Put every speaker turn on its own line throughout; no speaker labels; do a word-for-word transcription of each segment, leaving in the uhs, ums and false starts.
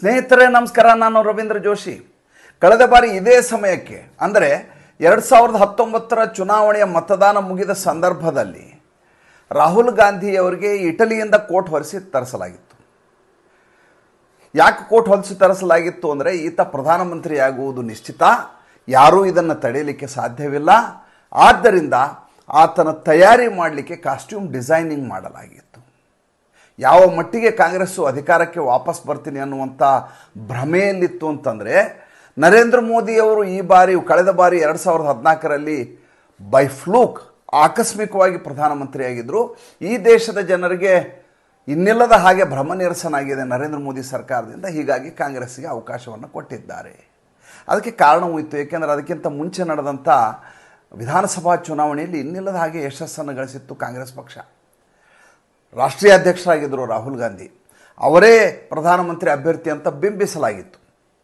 ಸ್ನೇಹಿತರೆ ನಮಸ್ಕಾರ, ನಾನು ರವೀಂದ್ರ ಜೋಶಿ. ಕಳೆದ ಬಾರಿ ಇದೇ ಸಮಯಕ್ಕೆ ಅಂದರೆ ಎರಡು ಸಾವಿರದ ಹತ್ತೊಂಬತ್ತರ ಚುನಾವಣೆಯ ಮತದಾನ ಮುಗಿದ ಸಂದರ್ಭದಲ್ಲಿ ರಾಹುಲ್ ಗಾಂಧಿಯವರಿಗೆ ಇಟಲಿಯಿಂದ ಕೋಟ್ ಹೊರಿಸಿ ತರಿಸಲಾಗಿತ್ತು. ಯಾಕೆ ಕೋಟ್ ಹೊರಿಸಿ ತರಿಸಲಾಗಿತ್ತು ಅಂದರೆ ಈತ ಪ್ರಧಾನಮಂತ್ರಿಯಾಗುವುದು ನಿಶ್ಚಿತ, ಯಾರೂ ಇದನ್ನು ತಡೆಯಲಿಕ್ಕೆ ಸಾಧ್ಯವಿಲ್ಲ. ಆದ್ದರಿಂದ ಆತನ ತಯಾರಿ ಮಾಡಲಿಕ್ಕೆ ಕಾಸ್ಟ್ಯೂಮ್ ಡಿಸೈನಿಂಗ್ ಮಾಡಲಾಗಿತ್ತು. ಯಾವ ಮಟ್ಟಿಗೆ ಕಾಂಗ್ರೆಸ್ಸು ಅಧಿಕಾರಕ್ಕೆ ವಾಪಸ್ ಬರ್ತೀನಿ ಅನ್ನುವಂಥ ಭ್ರಮೆಯಲ್ಲಿತ್ತು ಅಂತಂದರೆ, ನರೇಂದ್ರ ಮೋದಿಯವರು ಈ ಬಾರಿ ಕಳೆದ ಬಾರಿ ಎರಡು ಸಾವಿರದ ಹದಿನಾಲ್ಕರಲ್ಲಿ ಬೈ ಫ್ಲೂಕ್ ಆಕಸ್ಮಿಕವಾಗಿ ಪ್ರಧಾನಮಂತ್ರಿಯಾಗಿದ್ದರು. ಈ ದೇಶದ ಜನರಿಗೆ ಇನ್ನಿಲ್ಲದ ಹಾಗೆ ಭ್ರಮ ನಿರಸನಾಗಿದೆ ನರೇಂದ್ರ ಮೋದಿ ಸರ್ಕಾರದಿಂದ. ಹೀಗಾಗಿ ಕಾಂಗ್ರೆಸ್ಸಿಗೆ ಅವಕಾಶವನ್ನು ಕೊಟ್ಟಿದ್ದಾರೆ. ಅದಕ್ಕೆ ಕಾರಣವೂ ಇತ್ತು, ಏಕೆಂದರೆ ಅದಕ್ಕಿಂತ ಮುಂಚೆ ನಡೆದಂಥ ವಿಧಾನಸಭಾ ಚುನಾವಣೆಯಲ್ಲಿ ಇನ್ನಿಲ್ಲದ ಹಾಗೆ ಯಶಸ್ಸನ್ನು ಗಳಿಸಿತ್ತು ಕಾಂಗ್ರೆಸ್ ಪಕ್ಷ. ರಾಷ್ಟ್ರೀಯ ಅಧ್ಯಕ್ಷರಾಗಿದ್ದರು ರಾಹುಲ್ ಗಾಂಧಿ, ಅವರೇ ಪ್ರಧಾನಮಂತ್ರಿ ಅಭ್ಯರ್ಥಿ ಅಂತ ಬಿಂಬಿಸಲಾಗಿತ್ತು.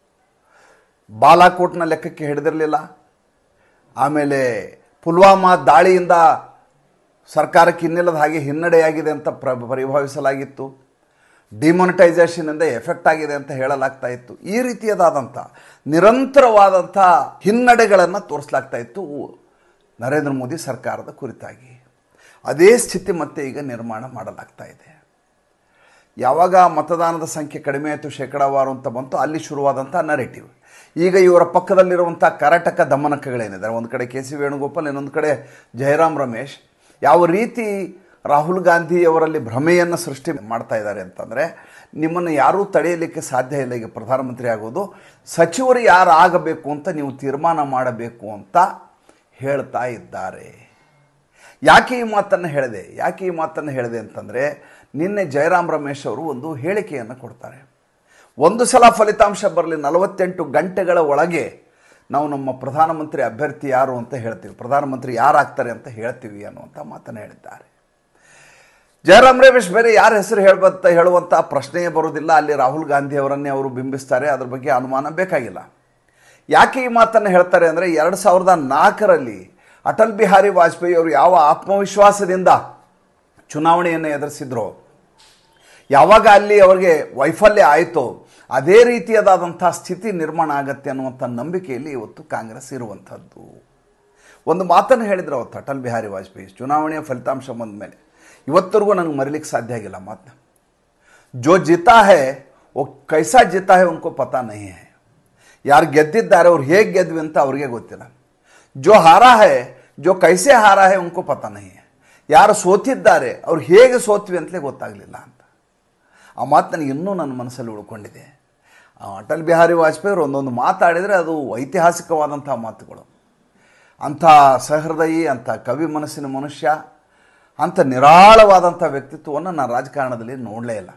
ಬಾಲಾಕೋಟ್ನ ಲೆಕ್ಕಕ್ಕೆ ಹಿಡಿದಿರಲಿಲ್ಲ. ಆಮೇಲೆ ಪುಲ್ವಾಮಾ ದಾಳಿಯಿಂದ ಸರ್ಕಾರಕ್ಕೆ ಇನ್ನಿಲ್ಲದ ಹಾಗೆ ಹಿನ್ನಡೆಯಾಗಿದೆ ಅಂತ ಪ್ರ ಪರಿಭಾವಿಸಲಾಗಿತ್ತು. ಡಿಮಾನಿಟೈಸೇಷನಿಂದ ಎಫೆಕ್ಟ್ ಆಗಿದೆ ಅಂತ ಹೇಳಲಾಗ್ತಾ ಇತ್ತು. ಈ ರೀತಿಯದಾದಂಥ ನಿರಂತರವಾದಂಥ ಹಿನ್ನಡೆಗಳನ್ನು ತೋರಿಸಲಾಗ್ತಾ ಇತ್ತು ನರೇಂದ್ರ ಮೋದಿ ಸರ್ಕಾರದ ಕುರಿತಾಗಿ. ಅದೇ ಸ್ಥಿತಿ ಮತ್ತೆ ಈಗ ನಿರ್ಮಾಣ ಮಾಡಲಾಗ್ತಾ ಇದೆ. ಯಾವಾಗ ಮತದಾನದ ಸಂಖ್ಯೆ ಕಡಿಮೆ ಆಯಿತು, ಶೇಕಡಾವಾರು ಅಂತ ಬಂತು, ಅಲ್ಲಿ ಶುರುವಾದಂಥ ನರೇಟಿವ್. ಈಗ ಇವರ ಪಕ್ಕದಲ್ಲಿರುವಂಥ ಕರಟಕ ದಮನಕಗಳೇನಿದ್ದಾರೆ, ಒಂದು ಕಡೆ ಕೆ ಸಿ ವೇಣುಗೋಪಾಲ್, ಇನ್ನೊಂದು ಕಡೆ ಜಯರಾಮ್ ರಮೇಶ್, ಯಾವ ರೀತಿ ರಾಹುಲ್ ಗಾಂಧಿಯವರಲ್ಲಿ ಭ್ರಮೆಯನ್ನು ಸೃಷ್ಟಿ ಮಾಡ್ತಾ ಇದ್ದಾರೆ ಅಂತಂದರೆ, ನಿಮ್ಮನ್ನು ಯಾರೂ ತಡೆಯಲಿಕ್ಕೆ ಸಾಧ್ಯ ಇಲ್ಲ. ಈಗ ಪ್ರಧಾನಮಂತ್ರಿ ಆಗೋದು, ಸಚಿವರು ಯಾರು ಆಗಬೇಕು ಅಂತ ನೀವು ತೀರ್ಮಾನ ಮಾಡಬೇಕು ಅಂತ ಹೇಳ್ತಾ ಇದ್ದಾರೆ. ಯಾಕೆ ಈ ಮಾತನ್ನು ಹೇಳಿದೆ ಯಾಕೆ ಈ ಮಾತನ್ನು ಹೇಳಿದೆ ಅಂತಂದರೆ, ನಿನ್ನೆ ಜಯರಾಮ್ ರಮೇಶ್ ಅವರು ಒಂದು ಹೇಳಿಕೆಯನ್ನು ಕೊಡ್ತಾರೆ. ಒಂದು ಸಲ ಫಲಿತಾಂಶ ಬರಲಿ, ನಲವತ್ತೆಂಟು ಗಂಟೆಗಳ ಒಳಗೆ ನಾವು ನಮ್ಮ ಪ್ರಧಾನಮಂತ್ರಿ ಅಭ್ಯರ್ಥಿ ಯಾರು ಅಂತ ಹೇಳ್ತೀವಿ, ಪ್ರಧಾನಮಂತ್ರಿ ಯಾರಾಗ್ತಾರೆ ಅಂತ ಹೇಳ್ತೀವಿ ಅನ್ನುವಂಥ ಮಾತನ್ನು ಹೇಳಿದ್ದಾರೆ. ಜಯರಾಮ್ ರಮೇಶ್ ಬೇರೆ ಯಾರ ಹೆಸರು ಹೇಳ್ಬತ್ತ ಹೇಳುವಂಥ ಪ್ರಶ್ನೆಯೇ ಬರೋದಿಲ್ಲ. ಅಲ್ಲಿ ರಾಹುಲ್ ಗಾಂಧಿ ಅವರನ್ನೇ ಅವರು ಬಿಂಬಿಸ್ತಾರೆ, ಅದ್ರ ಬಗ್ಗೆ ಅನುಮಾನ ಬೇಕಾಗಿಲ್ಲ. ಯಾಕೆ ಈ ಮಾತನ್ನು ಹೇಳ್ತಾರೆ ಅಂದರೆ, ಎರಡು ಸಾವಿರದ ನಾಲ್ಕರಲ್ಲಿ ಅಟಲ್ ಬಿಹಾರಿ ವಾಜಪೇಯಿ ಅವರು ಯಾವ ಆತ್ಮವಿಶ್ವಾಸದಿಂದ ಚುನಾವಣೆಯನ್ನು ಎದುರಿಸಿದ್ರು, ಯಾವಾಗ ಅಲ್ಲಿ ಅವರಿಗೆ ವೈಫಲ್ಯ ಆಯಿತೋ ಅದೇ ರೀತಿಯಾದಂಥ ಸ್ಥಿತಿ ನಿರ್ಮಾಣ ಆಗತ್ತೆ ಅನ್ನುವಂಥ ನಂಬಿಕೆಯಲ್ಲಿ ಇವತ್ತು ಕಾಂಗ್ರೆಸ್ ಇರುವಂಥದ್ದು. ಒಂದು ಮಾತನ್ನು ಹೇಳಿದ್ರು ಅವತ್ತು ಅಟಲ್ ಬಿಹಾರಿ ವಾಜಪೇಯಿ, ಚುನಾವಣೆಯ ಫಲಿತಾಂಶ ಬಂದ ಮೇಲೆ ಇವತ್ತರೆಗೂ ನನಗೆ ಮರಿಲಿಕ್ಕೆ ಸಾಧ್ಯ ಆಗಿಲ್ಲ ಮಾತನ್ನ. ಜೋ ಜಿತಾ ಹೇ ಓ ಕೈಸಾ ಜಿತಾ ಹೇ ಉನ್ಕೋ ಪತಾ ನಹೀ ಹೈ. ಯಾರು ಗೆದ್ದಿದ್ದಾರೆ ಅವ್ರು ಹೇಗೆ ಗೆದ್ವಿ ಅಂತ ಅವ್ರಿಗೆ ಗೊತ್ತಿಲ್ಲ. ಜೋ ಹಾರಾ ಹೈ ಜೋ ಕೈಸೆ ಹಾರಾ ಹೈ ಉನ್ಕೋ ಪತಾ ನಹೀ ಹೈ. ಯಾರು ಸೋತಿದ್ದಾರೆ ಅವ್ರು ಹೇಗೆ ಸೋತ್ವಿ ಅಂತಲೇ ಗೊತ್ತಾಗಲಿಲ್ಲ ಅಂತ. ಆ ಮಾತು ನನಗೆ ಇನ್ನೂ ನನ್ನ ಮನಸ್ಸಲ್ಲಿ ಉಳ್ಕೊಂಡಿದೆ. ಅಟಲ್ ಬಿಹಾರಿ ವಾಜಪೇಯಿ ಅವರು ಒಂದೊಂದು ಮಾತಾಡಿದರೆ ಅದು ಐತಿಹಾಸಿಕವಾದಂಥ ಮಾತುಗಳು. ಅಂಥ ಸಹೃದಯಿ, ಅಂಥ ಕವಿ ಮನಸ್ಸಿನ ಮನುಷ್ಯ, ಅಂಥ ನಿರಾಳವಾದಂಥ ವ್ಯಕ್ತಿತ್ವವನ್ನು ನಾನು ರಾಜಕಾರಣದಲ್ಲಿ ನೋಡಲೇ ಇಲ್ಲ.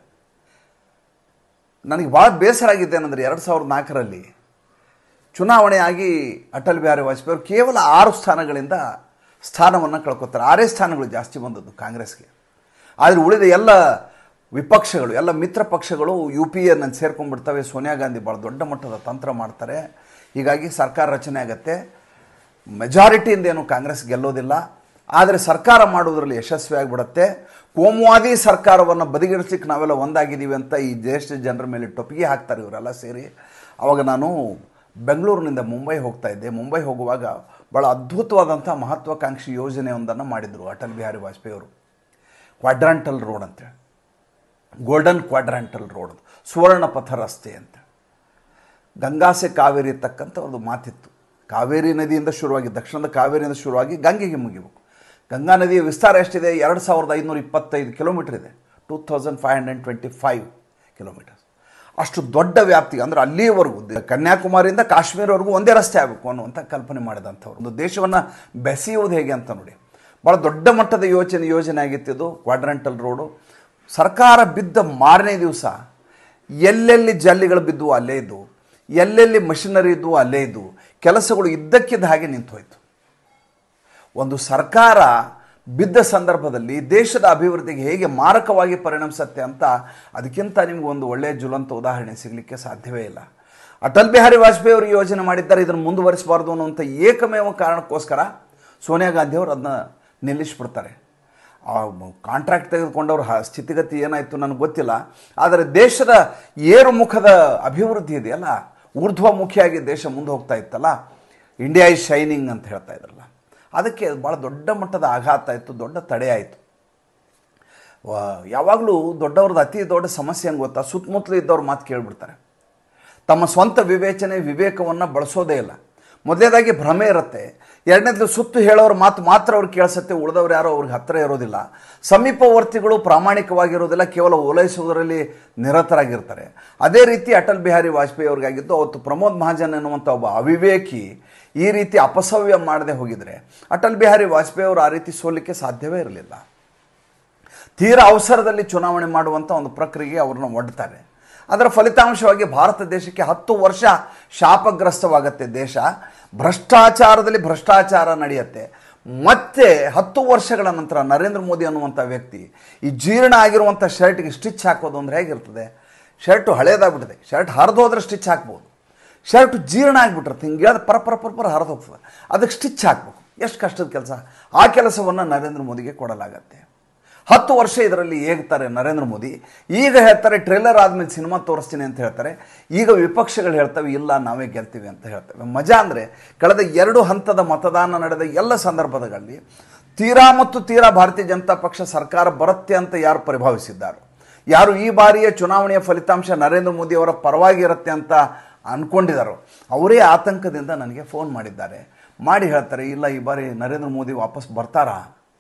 ನನಗೆ ಭಾಳ ಬೇಸರ ಆಗಿದ್ದೇನೆಂದರೆ, ಎರಡು ಸಾವಿರದ ನಾಲ್ಕರಲ್ಲಿ ಚುನಾವಣೆಯಾಗಿ ಅಟಲ್ ಬಿಹಾರಿ ವಾಜಪೇಯಿ ಅವರು ಕೇವಲ ಆರು ಸ್ಥಾನಗಳಿಂದ ಸ್ಥಾನವನ್ನು ಕಳ್ಕೊತಾರೆ. ಆರೇ ಸ್ಥಾನಗಳು ಜಾಸ್ತಿ ಬಂದದ್ದು ಕಾಂಗ್ರೆಸ್ಗೆ. ಆದರೆ ಉಳಿದ ಎಲ್ಲ ವಿಪಕ್ಷಗಳು, ಎಲ್ಲ ಮಿತ್ರ ಪಕ್ಷಗಳು ಯು ಪಿ ಎನ್ನು ಸೇರ್ಕೊಂಡ್ಬಿಡ್ತವೆ. ಸೋನಿಯಾ ಗಾಂಧಿ ಭಾಳ ದೊಡ್ಡ ಮಟ್ಟದ ತಂತ್ರ ಮಾಡ್ತಾರೆ. ಹೀಗಾಗಿ ಸರ್ಕಾರ ರಚನೆ ಆಗುತ್ತೆ. ಮೆಜಾರಿಟಿಯಿಂದ ಏನು ಕಾಂಗ್ರೆಸ್ ಗೆಲ್ಲೋದಿಲ್ಲ, ಆದರೆ ಸರ್ಕಾರ ಮಾಡುವುದರಲ್ಲಿ ಯಶಸ್ವಿ ಆಗಿಬಿಡುತ್ತೆ. ಕೋಮುವಾದಿ ಸರ್ಕಾರವನ್ನು ಬದಿಗಿಡಿಸ್ಲಿಕ್ಕೆ ನಾವೆಲ್ಲ ಒಂದಾಗಿದ್ದೀವಿ ಅಂತ ಈ ದೇಶದ ಜನರ ಮೇಲೆ ಟೊಪ್ಪಿಗೆ ಹಾಕ್ತಾರೆ ಇವರೆಲ್ಲ ಸೇರಿ. ಆವಾಗ ನಾನು ಬೆಂಗಳೂರಿನಿಂದ ಮುಂಬೈ ಹೋಗ್ತಾ ಇದ್ದೆ. ಮುಂಬೈ ಹೋಗುವಾಗ ಭಾಳ ಅದ್ಭುತವಾದಂಥ ಮಹತ್ವಾಕಾಂಕ್ಷಿ ಯೋಜನೆಯೊಂದನ್ನು ಮಾಡಿದರು ಅಟಲ್ ಬಿಹಾರಿ ವಾಜಪೇಯಿ ಅವರು. ಕ್ವಾಡ್ರಾಂಟಲ್ ರೋಡ್ ಅಂತೇಳಿ, ಗೋಲ್ಡನ್ ಕ್ವಾಡ್ರಾಂಟಲ್ ರೋಡ್, ಸುವರ್ಣ ಪಥ ರಸ್ತೆ ಅಂತ. ಗಂಗಾಸೆ ಕಾವೇರಿ ಇರ್ತಕ್ಕಂಥ ಒಂದು ಮಾತಿತ್ತು. ಕಾವೇರಿ ನದಿಯಿಂದ ಶುರುವಾಗಿ, ದಕ್ಷಿಣದ ಕಾವೇರಿಯಿಂದ ಶುರುವಾಗಿ ಗಂಗೆಗೆ ಮುಗಿಬೇಕು. ಗಂಗಾ ನದಿಯ ವಿಸ್ತಾರ ಎಷ್ಟಿದೆ? ಎರಡು ಸಾವಿರದ ಐನೂರ ಇಪ್ಪತ್ತೈದು ಕಿಲೋಮೀಟರ್ ಇದೆ. Two thousand five hundred twenty five kilometres. ಅಷ್ಟು ದೊಡ್ಡ ವ್ಯಾಪ್ತಿ, ಅಂದರೆ ಅಲ್ಲಿಯವರೆಗೂ ಕನ್ಯಾಕುಮಾರಿಯಿಂದ ಕಾಶ್ಮೀರವರೆಗೂ ಒಂದೇ ರಸ್ತೆ ಆಗಬೇಕು ಅನ್ನುವಂಥ ಕಲ್ಪನೆ ಮಾಡಿದಂಥವ್ರು. ಒಂದು ದೇಶವನ್ನು ಬೆಸೆಯುವುದು ಹೇಗೆ ಅಂತ ನೋಡಿ, ಭಾಳ ದೊಡ್ಡ ಮಟ್ಟದ ಯೋಚನೆ ಯೋಜನೆ ಆಗಿತ್ತಿದ್ದು ಕ್ವಾಡ್ರಾಂಟಲ್ ರೋಡು. ಸರ್ಕಾರ ಬಿದ್ದ ಮಾರನೇ ದಿವಸ ಎಲ್ಲೆಲ್ಲಿ ಜಲ್ಲಿಗಳು ಬಿದ್ದು ಅಲ್ಲೇ ಇದ್ದು, ಎಲ್ಲೆಲ್ಲಿ ಮಷಿನರಿ ಇದ್ದು ಅಲ್ಲೇ ಇದ್ದು, ಕೆಲಸಗಳು ಇದ್ದಕ್ಕಿದ್ದ ಹಾಗೆ ನಿಂತು ಹೋಯಿತು. ಒಂದು ಸರ್ಕಾರ ಬಿದ್ದ ಸಂದರ್ಭದಲ್ಲಿ ದೇಶದ ಅಭಿವೃದ್ಧಿಗೆ ಹೇಗೆ ಮಾರಕವಾಗಿ ಪರಿಣಮಿಸುತ್ತೆ ಅಂತ ಅದಕ್ಕಿಂತ ನಿಮ್ಗೆ ಒಂದು ಒಳ್ಳೆಯ ಜ್ವಲಂತ ಉದಾಹರಣೆ ಸಿಗಲಿಕ್ಕೆ ಸಾಧ್ಯವೇ ಇಲ್ಲ. ಅಟಲ್ ಬಿಹಾರಿ ವಾಜಪೇಯಿ ಅವರು ಯೋಜನೆ ಮಾಡಿದ್ದಾರೆ, ಇದನ್ನು ಮುಂದುವರಿಸಬಾರ್ದು ಅನ್ನುವಂಥ ಏಕಮೇವ ಕಾರಣಕ್ಕೋಸ್ಕರ ಸೋನಿಯಾ ಗಾಂಧಿ ಅವರು ಅದನ್ನ ನಿಲ್ಲಿಸಿಬಿಡ್ತಾರೆ. ಕಾಂಟ್ರಾಕ್ಟ್ ತೆಗೆದುಕೊಂಡವ್ರ ಸ್ಥಿತಿಗತಿ ಏನಾಯಿತು ನನಗೆ ಗೊತ್ತಿಲ್ಲ. ಆದರೆ ದೇಶದ ಏರುಮುಖದ ಅಭಿವೃದ್ಧಿ ಇದೆಯಲ್ಲ, ಊರ್ಧ್ವಮುಖಿಯಾಗಿ ದೇಶ ಮುಂದೆ ಹೋಗ್ತಾ ಇತ್ತಲ್ಲ, ಇಂಡಿಯಾ ಇಸ್ ಶೈನಿಂಗ್ ಅಂತ ಹೇಳ್ತಾ ಇದ್ರಲ್ಲ, ಅದಕ್ಕೆ ಭಾಳ ದೊಡ್ಡ ಮಟ್ಟದ ಆಘಾತ ಆಯಿತು, ದೊಡ್ಡ ತಡೆ ಆಯಿತು. ಯಾವಾಗಲೂ ದೊಡ್ಡವ್ರದ್ದು ಅತಿ ದೊಡ್ಡ ಸಮಸ್ಯೆ ಏನು ಗೊತ್ತಾ, ಸುತ್ತಮುತ್ತಲು ಇದ್ದವ್ರ ಮಾತು ಕೇಳಿಬಿಡ್ತಾರೆ. ತಮ್ಮ ಸ್ವಂತ ವಿವೇಚನೆ ವಿವೇಕವನ್ನು ಬಳಸೋದೇ ಇಲ್ಲ. ಮೊದಲೇದಾಗಿ ಭ್ರಮೆ ಇರುತ್ತೆ, ಎರಡನೇದು ಸುತ್ತು ಹೇಳೋರ ಮಾತು ಮಾತ್ರ ಅವ್ರಿಗೆ ಕೇಳಿಸುತ್ತೆ, ಉಳಿದವ್ರು ಯಾರೋ ಅವ್ರಿಗೆ ಹತ್ತಿರ ಇರೋದಿಲ್ಲ. ಸಮೀಪವರ್ತಿಗಳು ಪ್ರಾಮಾಣಿಕವಾಗಿರೋದಿಲ್ಲ, ಕೇವಲ ಓಲೈಸುವುದರಲ್ಲಿ ನಿರತರಾಗಿರ್ತಾರೆ. ಅದೇ ರೀತಿ ಅಟಲ್ ಬಿಹಾರಿ ವಾಜಪೇಯಿ ಅವ್ರಿಗಾಗಿದ್ದು, ಅವತ್ತು ಪ್ರಮೋದ್ ಮಹಾಜನ್ ಎನ್ನುವಂಥ ಒಬ್ಬ ಅವಿವೇಕಿ ಈ ರೀತಿ ಅಪಸವ್ಯ ಮಾಡದೆ ಹೋಗಿದರೆ ಅಟಲ್ ಬಿಹಾರಿ ವಾಜಪೇಯಿ ಅವರು ಆ ರೀತಿ ಸೋಲಿಕ್ಕೆ ಸಾಧ್ಯವೇ ಇರಲಿಲ್ಲ. ತೀರಾ ಅವಸರದಲ್ಲಿ ಚುನಾವಣೆ ಮಾಡುವಂಥ ಒಂದು ಪ್ರಕ್ರಿಯೆಗೆ ಅವ್ರನ್ನ ಒಡ್ತಾರೆ. ಅದರ ಫಲಿತಾಂಶವಾಗಿ ಭಾರತ ದೇಶಕ್ಕೆ ಹತ್ತು ವರ್ಷ ಶಾಪಗ್ರಸ್ತವಾಗುತ್ತೆ. ದೇಶ ಭ್ರಷ್ಟಾಚಾರದಲ್ಲಿ ಭ್ರಷ್ಟಾಚಾರ ನಡೆಯುತ್ತೆ. ಮತ್ತೆ ಹತ್ತು ವರ್ಷಗಳ ನಂತರ ನರೇಂದ್ರ ಮೋದಿ ಅನ್ನುವಂಥ ವ್ಯಕ್ತಿ ಈ ಜೀರ್ಣ ಆಗಿರುವಂಥ ಶರ್ಟ್ಗೆ ಸ್ಟಿಚ್ ಹಾಕೋದು ಅಂದರೆ ಹೇಗಿರ್ತದೆ? ಶರ್ಟು ಹಳೇದಾಗ್ಬಿಟ್ಟಿದೆ, ಶರ್ಟ್ ಹರಿದು ಹೋದ್ರೆ ಸ್ಟಿಚ್ ಹಾಕ್ಬೋದು. ಶರ್ಟು ಜೀರ್ಣ ಆಗಿಬಿಟ್ಟಿರುತ್ತೆ, ಹಿಂಗೆ ಹೇಳೋದು ಪರ ಪರ ಪರ ಪರ ಹರಿದು ಹೋಗ್ತದೆ, ಅದಕ್ಕೆ ಸ್ಟಿಚ್ ಹಾಕ್ಬೇಕು. ಎಷ್ಟು ಕಷ್ಟದ ಕೆಲಸ. ಆ ಕೆಲಸವನ್ನು ನರೇಂದ್ರ ಮೋದಿಗೆ ಕೊಡಲಾಗತ್ತೆ. ಹತ್ತು ವರ್ಷ ಇದರಲ್ಲಿ ಹೇಗ್ತಾರೆ ನರೇಂದ್ರ ಮೋದಿ. ಈಗ ಹೇಳ್ತಾರೆ ಟ್ರೇಲರ್ ಆದಮೇಲೆ ಸಿನಿಮಾ ತೋರಿಸ್ತೀನಿ ಅಂತ ಹೇಳ್ತಾರೆ. ಈಗ ವಿಪಕ್ಷಗಳು ಹೇಳ್ತವೆ ಇಲ್ಲ ನಾವೇ ಗೆಲ್ತೀವಿ ಅಂತ ಹೇಳ್ತವೆ. ಮಜಾ ಅಂದರೆ ಕಳೆದ ಎರಡು ಹಂತದ ಮತದಾನ ನಡೆದ ಎಲ್ಲ ಸಂದರ್ಭಗಳಲ್ಲಿ ತೀರಾ ಮತ್ತು ತೀರಾ ಭಾರತೀಯ ಜನತಾ ಪಕ್ಷ ಸರ್ಕಾರ ಬರುತ್ತೆ ಅಂತ ಯಾರು ಪರಿಭಾವಿಸಿದ್ದಾರೋ, ಯಾರು ಈ ಬಾರಿಯ ಚುನಾವಣೆಯ ಫಲಿತಾಂಶ ನರೇಂದ್ರ ಮೋದಿ ಅವರ ಪರವಾಗಿ ಇರುತ್ತೆ ಅಂತ ಅಂದ್ಕೊಂಡಿದ್ದಾರೋ, ಅವರೇ ಆತಂಕದಿಂದ ನನಗೆ ಫೋನ್ ಮಾಡಿದ್ದಾರೆ. ಮಾಡಿ ಹೇಳ್ತಾರೆ ಇಲ್ಲ ಈ ಬಾರಿ ನರೇಂದ್ರ ಮೋದಿ ವಾಪಸ್ ಬರ್ತಾರಾ.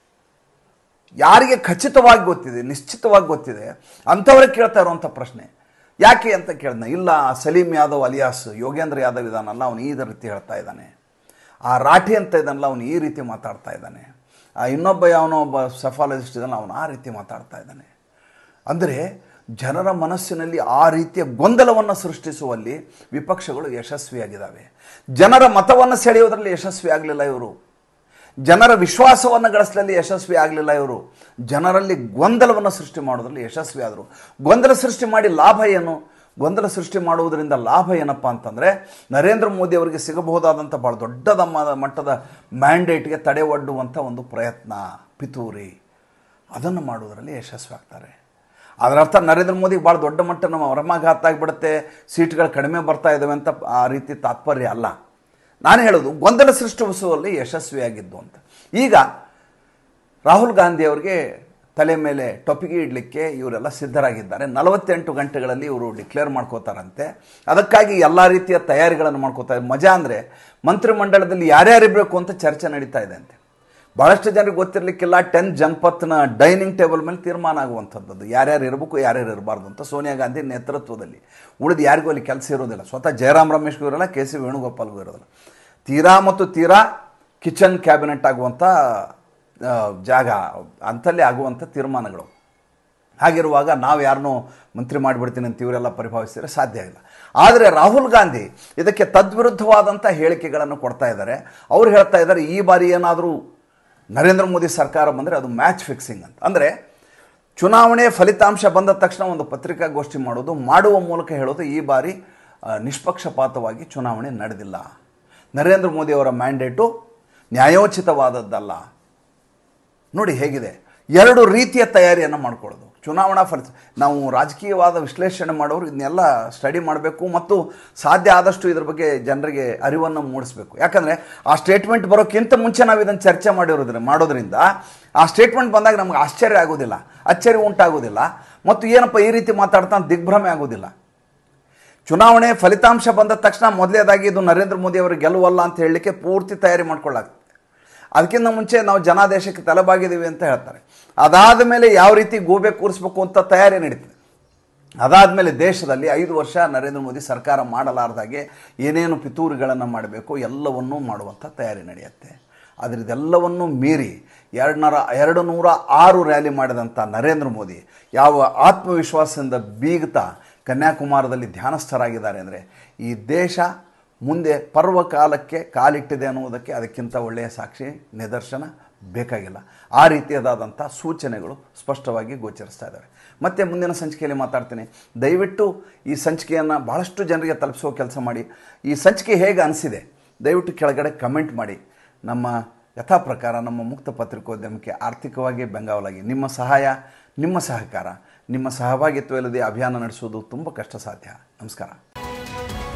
ಯಾರಿಗೆ ಖಚಿತವಾಗಿ ಗೊತ್ತಿದೆ, ನಿಶ್ಚಿತವಾಗಿ ಗೊತ್ತಿದೆ ಅಂಥವ್ರೆ ಕೇಳ್ತಾ ಇರುವಂಥ ಪ್ರಶ್ನೆ. ಯಾಕೆ ಅಂತ ಕೇಳಿದ್ನ, ಇಲ್ಲ ಸಲೀಂ ಯಾದವ್ ಅಲಿಯಾಸ್ ಯೋಗೇಂದ್ರ ಯಾದವ್ ಇದ್ದಾನಲ್ಲ, ಅವನು ಈ ರೀತಿ ಹೇಳ್ತಾ ಇದ್ದಾನೆ. ಆ ರಾಠಿ ಅಂತ ಇದ್ದಾನಲ್ಲ, ಅವನು ಈ ರೀತಿ ಮಾತಾಡ್ತಾ ಇದ್ದಾನೆ. ಆ ಇನ್ನೊಬ್ಬ ಯಾವನೋ ಒಬ್ಬ ಸೆಫಾಲಜಿಸ್ಟ್ ಇದ್ದಾನೆ, ಅವನು ಆ ರೀತಿ ಮಾತಾಡ್ತಾ ಇದ್ದಾನೆ. ಅಂದರೆ ಜನರ ಮನಸ್ಸಿನಲ್ಲಿ ಆ ರೀತಿಯ ಗೊಂದಲವನ್ನು ಸೃಷ್ಟಿಸುವಲ್ಲಿ ವಿಪಕ್ಷಗಳು ಯಶಸ್ವಿಯಾಗಿದ್ದಾವೆ. ಜನರ ಮತವನ್ನು ಸೆಳೆಯೋದ್ರಲ್ಲಿ ಯಶಸ್ವಿ ಆಗಲಿಲ್ಲ ಇವರು. ಜನರ ವಿಶ್ವಾಸವನ್ನು ಗಳಿಸಲಲ್ಲಿ ಯಶಸ್ವಿ ಆಗಲಿಲ್ಲ ಇವರು. ಜನರಲ್ಲಿ ಗೊಂದಲವನ್ನು ಸೃಷ್ಟಿ ಮಾಡೋದ್ರಲ್ಲಿ ಯಶಸ್ವಿ ಆದರು. ಗೊಂದಲ ಸೃಷ್ಟಿ ಮಾಡಿ ಲಾಭ ಏನು? ಗೊಂದಲ ಸೃಷ್ಟಿ ಮಾಡುವುದರಿಂದ ಲಾಭ ಏನಪ್ಪ ಅಂತಂದರೆ ನರೇಂದ್ರ ಮೋದಿ ಅವರಿಗೆ ಸಿಗಬಹುದಾದಂಥ ಭಾಳ ದೊಡ್ಡದ ಮಟ್ಟದ ಮ್ಯಾಂಡೇಟ್ಗೆ ತಡೆ ಒಡ್ಡುವಂಥ ಒಂದು ಪ್ರಯತ್ನ, ಪಿತೂರಿ, ಅದನ್ನು ಮಾಡುವುದರಲ್ಲಿ ಯಶಸ್ವಿ ಆಗ್ತಾರೆ. ಅದರ ಅರ್ಥ ನರೇಂದ್ರ ಮೋದಿಗೆ ಭಾಳ ದೊಡ್ಡ ಮಟ್ಟ ನಮ್ಮ ವರಮಾಘಾತ ಆಗಿಬಿಡುತ್ತೆ, ಸೀಟ್ಗಳು ಕಡಿಮೆ ಬರ್ತಾ ಇದ್ದಾವೆ ಅಂತ ಆ ರೀತಿ ತಾತ್ಪರ್ಯ ಅಲ್ಲ. ನಾನು ಹೇಳೋದು ಗೊಂದಲ ಸೃಷ್ಟಿಸುವಲ್ಲಿ ಯಶಸ್ವಿಯಾಗಿದ್ದು ಅಂತ. ಈಗ ರಾಹುಲ್ ಗಾಂಧಿ ಅವರಿಗೆ ತಲೆ ಮೇಲೆ ಟೊಪಿಗೆ ಇಡಲಿಕ್ಕೆ ಇವರೆಲ್ಲ ಸಿದ್ಧರಾಗಿದ್ದಾರೆ. ನಲವತ್ತೆಂಟು ಗಂಟೆಗಳಲ್ಲಿ ಇವರು ಡಿಕ್ಲೇರ್ ಮಾಡ್ಕೋತಾರಂತೆ. ಅದಕ್ಕಾಗಿ ಎಲ್ಲ ರೀತಿಯ ತಯಾರಿಗಳನ್ನು ಮಾಡ್ಕೋತಾರೆ. ಮಜಾ ಅಂದರೆ ಮಂತ್ರಿಮಂಡಲದಲ್ಲಿ ಯಾರ್ಯಾರಿರಬೇಕು ಅಂತ ಚರ್ಚೆ ನಡೀತಾ ಇದೆ ಅಂತೆ. ಭಾಳಷ್ಟು ಜನರಿಗೆ ಗೊತ್ತಿರಲಿಕ್ಕಿಲ್ಲ, ಟೆನ್ ಜನಪತ್ನ ಡೈನಿಂಗ್ ಟೇಬಲ್ ಮೇಲೆ ತೀರ್ಮಾನ ಆಗುವಂಥದ್ದು ಯಾರ್ಯಾರು ಇರಬೇಕು ಯಾರ್ಯಾರು ಇರಬಾರ್ದು ಅಂತ ಸೋನಿಯಾ ಗಾಂಧಿ ನೇತೃತ್ವದಲ್ಲಿ. ಉಳಿದು ಯಾರಿಗೂ ಅಲ್ಲಿ ಕೆಲಸ ಇರೋದಿಲ್ಲ. ಸ್ವತಃ ಜಯರಾಮ್ ರಮೇಶ್ಗೂ ಇರೋಲ್ಲ, ಕೆ ಸಿ ವೇಣುಗೋಪಾಲ್ಗೂ ಇರೋದಿಲ್ಲ. ತೀರಾ ಮತ್ತು ತೀರಾ ಕಿಚನ್ ಕ್ಯಾಬಿನೆಟ್ ಆಗುವಂಥ ಜಾಗ ಅಂಥಲ್ಲಿ ಆಗುವಂಥ ತೀರ್ಮಾನಗಳು. ಹಾಗಿರುವಾಗ ನಾವು ಯಾರನ್ನೂ ಮಂತ್ರಿ ಮಾಡಿಬಿಡ್ತೀನಿ ಅಂತ ಇವರೆಲ್ಲ ಪರಿಭಾವಿಸಿದರೆ ಸಾಧ್ಯ ಇಲ್ಲ. ಆದರೆ ರಾಹುಲ್ ಗಾಂಧಿ ಇದಕ್ಕೆ ತದ್ವಿರುದ್ಧವಾದಂಥ ಹೇಳಿಕೆಗಳನ್ನು ಕೊಡ್ತಾ ಇದ್ದಾರೆ. ಅವ್ರು ಹೇಳ್ತಾ ಇದ್ದಾರೆ ಈ ಬಾರಿ ಏನಾದರೂ ನರೇಂದ್ರ ಮೋದಿ ಸರ್ಕಾರ ಬಂದರೆ ಅದು ಮ್ಯಾಚ್ ಫಿಕ್ಸಿಂಗ್ ಅಂತ. ಅಂದರೆ ಚುನಾವಣೆ ಫಲಿತಾಂಶ ಬಂದ ತಕ್ಷಣ ಒಂದು ಪತ್ರಿಕಾಗೋಷ್ಠಿ ಮಾಡೋದು, ಮಾಡುವ ಮೂಲಕ ಹೇಳೋದು ಈ ಬಾರಿ ನಿಷ್ಪಕ್ಷಪಾತವಾಗಿ ಚುನಾವಣೆ ನಡೆದಿಲ್ಲ, ನರೇಂದ್ರ ಮೋದಿ ಅವರ ಮ್ಯಾಂಡೇಟು ನ್ಯಾಯೋಚಿತವಾದದ್ದಲ್ಲ. ನೋಡಿ ಹೇಗಿದೆ, ಎರಡು ರೀತಿಯ ತಯಾರಿಯನ್ನು ಮಾಡ್ಕೊಳ್ಳೋದು. ಚುನಾವಣಾ ಫಲಿತ ನಾವು ರಾಜಕೀಯವಾದ ವಿಶ್ಲೇಷಣೆ ಮಾಡೋರು ಇದನ್ನೆಲ್ಲ ಸ್ಟಡಿ ಮಾಡಬೇಕು ಮತ್ತು ಸಾಧ್ಯ ಆದಷ್ಟು ಇದ್ರ ಬಗ್ಗೆ ಜನರಿಗೆ ಅರಿವನ್ನು ಮೂಡಿಸಬೇಕು. ಯಾಕಂದರೆ ಆ ಸ್ಟೇಟ್ಮೆಂಟ್ ಬರೋಕ್ಕಿಂತ ಮುಂಚೆ ನಾವು ಇದನ್ನು ಚರ್ಚೆ ಮಾಡಿರೋದ್ರೆ ಮಾಡೋದ್ರಿಂದ ಆ ಸ್ಟೇಟ್ಮೆಂಟ್ ಬಂದಾಗ ನಮ್ಗೆ ಆಶ್ಚರ್ಯ ಆಗೋದಿಲ್ಲ, ಅಚ್ಚರಿ ಉಂಟಾಗೋದಿಲ್ಲ ಮತ್ತು ಏನಪ್ಪ ಈ ರೀತಿ ಮಾತಾಡ್ತಾ ದಿಗ್ಭ್ರಮೆ ಆಗೋದಿಲ್ಲ. ಚುನಾವಣೆ ಫಲಿತಾಂಶ ಬಂದ ತಕ್ಷಣ ಮೊದಲೇದಾಗಿ ಇದು ನರೇಂದ್ರ ಮೋದಿ ಅವರ ಗೆಲುವಲ್ಲ ಅಂತ ಹೇಳಲಿಕ್ಕೆ ಪೂರ್ತಿ ತಯಾರಿ ಮಾಡ್ಕೊಳ್ಳಾಗ್ತದೆ. ಅದಕ್ಕಿಂತ ಮುಂಚೆ ನಾವು ಜನಾದೇಶಕ್ಕೆ ತಲೆಬಾಗಿದ್ದೀವಿ ಅಂತ ಹೇಳ್ತಾರೆ. ಅದಾದ ಮೇಲೆ ಯಾವ ರೀತಿ ಗೂಬೆ ಕೂರಿಸ್ಬೇಕು ಅಂತ ತಯಾರಿ ನಡೀತದೆ. ಅದಾದಮೇಲೆ ದೇಶದಲ್ಲಿ ಐದು ವರ್ಷ ನರೇಂದ್ರ ಮೋದಿ ಸರ್ಕಾರ ಮಾಡಲಾರ್ದಾಗೆ ಏನೇನು ಪಿತೂರಿಗಳನ್ನು ಮಾಡಬೇಕು ಎಲ್ಲವನ್ನೂ ಮಾಡುವಂಥ ತಯಾರಿ ನಡೆಯುತ್ತೆ. ಆದರೆ ಇದೆಲ್ಲವನ್ನೂ ಮೀರಿ ಎರಡು ನೂರ ಎರಡು ನೂರ ಆರು ರ್ಯಾಲಿ ಮಾಡಿದಂಥ ನರೇಂದ್ರ ಮೋದಿ ಯಾವ ಆತ್ಮವಿಶ್ವಾಸದಿಂದ ಬೀಗ್ತಾ ಕನ್ಯಾಕುಮಾರದಲ್ಲಿ ಧ್ಯಾನಸ್ಥರಾಗಿದ್ದಾರೆ ಅಂದರೆ ಈ ದೇಶ ಮುಂದೆ ಪರ್ವಕಾಲಕ್ಕೆ ಕಾಲಿಟ್ಟಿದೆ ಅನ್ನುವುದಕ್ಕೆ ಅದಕ್ಕಿಂತ ಒಳ್ಳೆಯ ಸಾಕ್ಷಿ ನಿದರ್ಶನ ಬೇಕಾಗಿಲ್ಲ. ಆ ರೀತಿಯಾದಂಥ ಸೂಚನೆಗಳು ಸ್ಪಷ್ಟವಾಗಿ ಗೋಚರಿಸ್ತಾ ಇದ್ದಾವೆ. ಮತ್ತು ಮುಂದಿನ ಸಂಚಿಕೆಯಲ್ಲಿ ಮಾತಾಡ್ತೀನಿ. ದಯವಿಟ್ಟು ಈ ಸಂಚಿಕೆಯನ್ನು ಭಾಳಷ್ಟು ಜನರಿಗೆ ತಲುಪಿಸೋ ಕೆಲಸ ಮಾಡಿ. ಈ ಸಂಚಿಕೆ ಹೇಗೆ ಅನಿಸಿದೆ ದಯವಿಟ್ಟು ಕೆಳಗಡೆ ಕಮೆಂಟ್ ಮಾಡಿ. ನಮ್ಮ ಯಥಾ ಪ್ರಕಾರ ನಮ್ಮ ಮುಕ್ತ ಪತ್ರಿಕೋದ್ಯಮಕ್ಕೆ ಆರ್ಥಿಕವಾಗಿ ಬೆಂಗಾವಲಾಗಿ ನಿಮ್ಮ ಸಹಾಯ, ನಿಮ್ಮ ಸಹಕಾರ, ನಿಮ್ಮ ಸಹಭಾಗಿತ್ವ ಇಲ್ಲದೆ ಅಭಿಯಾನ ನಡೆಸುವುದು ತುಂಬ ಕಷ್ಟ ಸಾಧ್ಯ. ನಮಸ್ಕಾರ.